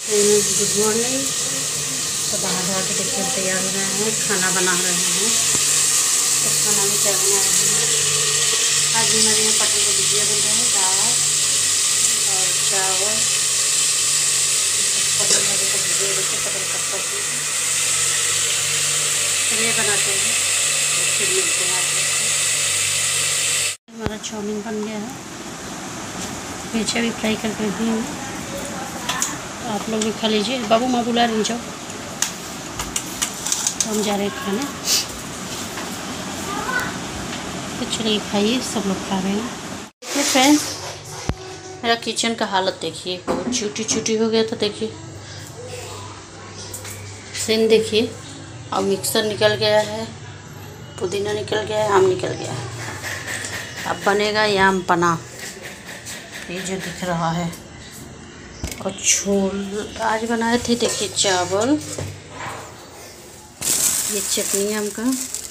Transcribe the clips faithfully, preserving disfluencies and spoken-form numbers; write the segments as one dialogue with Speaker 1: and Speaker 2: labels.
Speaker 1: Good morning. तो बाहर धोआ के देखिए हम तैयार हो रहे हैं, खाना बना रहे हैं। तो खाना में क्या बना रहे हैं? आज हमारे यहाँ पटल को भुजिया बन रहा है, दाल और चावल। पटल वाले को भुजिया देखिए, पटल कट करते हैं। चलिए बनाते हैं, फिर मिलते हैं आप लोग से। हमारा चाउमीन बन गया है, मिर्चा भी फ्राई करके रखी है। आप लोग भी खा लीजिए। बाबू माँ बुला रही जाओ, तो हम जा रहे हैं खाने। तो चलिए खाइए, सब लोग खा रहे हैं। देखिए फ्रेंड्स, मेरा किचन का हालत देखिए, बहुत छोटी छोटी हो गया था। देखिए सीन देखिए, और मिक्सर निकल गया है, पुदीना निकल गया है, आम निकल गया है। अब बनेगा ये आम पना, ये जो दिख रहा है। और छोल आज बनाए थे, देखिए चावल, ये चटनी आम का,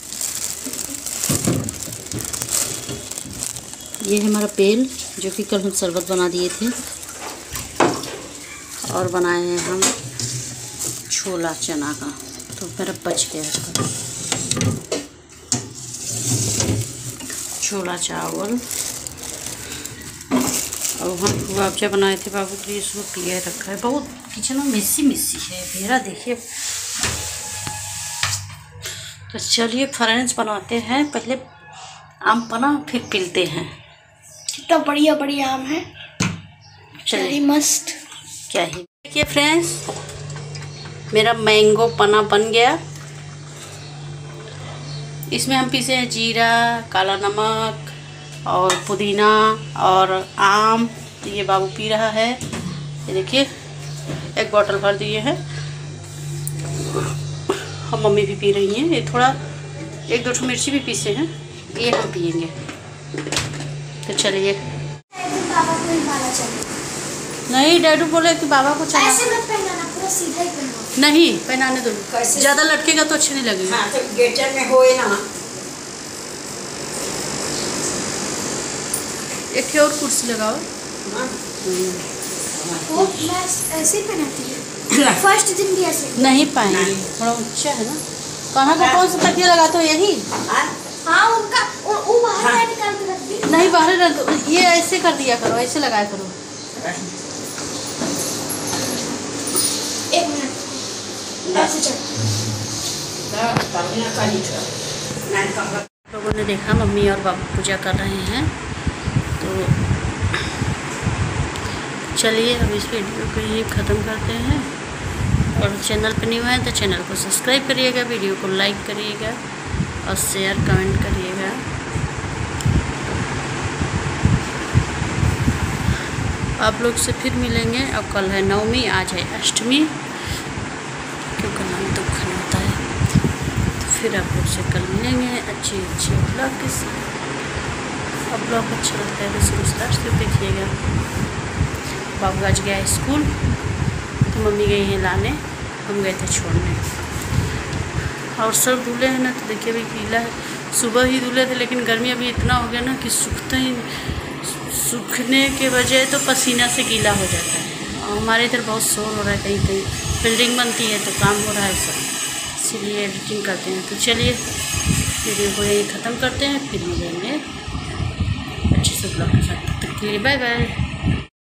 Speaker 1: ये है हमारा पेल जो कि कल हम शरबत बना दिए थे। और बनाए हैं हम छोला चना का, तो मेरा बच गया है। छोला चावल, और हम गुआवजा बनाए थे बाबू के लिए, इसको पिया रखा है। बहुत किचन में मिस्सी मिस्सी है मेरा, देखिए। तो चलिए फ्रेंड्स बनाते हैं, पहले आम पना फिर पीलते हैं।
Speaker 2: कितना बढ़िया बढ़िया आम है,
Speaker 1: चलिए
Speaker 2: मस्त।
Speaker 1: क्या ही। देखिए फ्रेंड्स, मेरा मैंगो पना बन गया। इसमें हम पीसे हैं जीरा, काला नमक और पुदीना और आम। ये बाबू पी रहा है, ये देखिए एक बोतल भर दिए हैं। और मम्मी भी पी रही हैं। ये थोड़ा एक दो ठो मिर्ची भी पीसे हैं, ये हम पियेंगे। तो चलिए। नहीं, डैडू बोले कि बाबा को चला।
Speaker 2: ऐसे मत पहनाना, पूरा सीधा ही पहनाओ।
Speaker 1: नहीं पहनाने दो, ज़्यादा लटकेगा तो अच्छे नहीं लगेगा।
Speaker 2: हाँ, तो गेटर में होए ना।
Speaker 1: एक और कुर्सी लगाओ।
Speaker 2: वो मैं ऐसे ही पहनाती हूँ, फर्स्ट दिन भी ऐसे।
Speaker 1: नहीं पाएंगे, थोड़ा ऊंचा है ना। कहाँ का कौन सा तकिया लगाते हो? यही।
Speaker 2: हाँ, उनका वो बाहर निकाल के रख दी।
Speaker 1: नहीं, बाहर रख दो। ये ऐसे कर दिया करो, ऐसे लगाया करो।
Speaker 2: एक मिनट, ऐसे चल।
Speaker 1: लोगों ने देखा मम्मी और बाबू पूजा कर रहे हैं, तो चलिए अब इस वीडियो को यहीं ख़त्म करते हैं। और चैनल पर न्यू है तो चैनल को सब्सक्राइब करिएगा, वीडियो को लाइक करिएगा और शेयर कमेंट करिएगा। आप लोग से फिर मिलेंगे। और कल है नवमी, आज है अष्टमी, क्योंकि नाम तो खाना होता है। तो फिर आप लोग से कल मिलेंगे अच्छे अच्छे ब्लॉग के साथ। अब ब्लॉग अच्छा लगता है तो शुरू से लास्ट तक देखिएगा। बाबू आज गया स्कूल, तो मम्मी गई हैं लाने, हम गए थे छोड़ने। और सब धुले हैं ना, तो देखिए अभी गीला है। सुबह ही धुले थे, लेकिन गर्मी अभी इतना हो गया ना कि सूखता ही, सूखने के बजाय तो पसीना से गीला हो जाता है। और हमारे इधर बहुत शोर हो रहा है, कहीं कहीं बिल्डिंग बनती है तो काम हो रहा है सब, इसीलिए एडिटिंग करते हैं। तो चलिए वीडियो को यही ख़त्म करते हैं, फिर मिलेंगे अच्छे से ब्लॉग के साथ। तब तक के लिए बाय बाय।